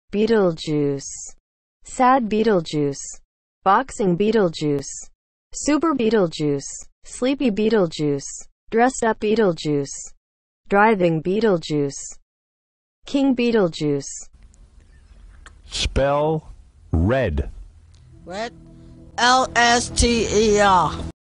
Beetlejuice, Sad Beetlejuice, Boxing Beetlejuice, Super Beetlejuice, Sleepy Beetlejuice, Dressed Up Beetlejuice, Driving Beetlejuice, King Beetlejuice. Spell red. Red. Lster.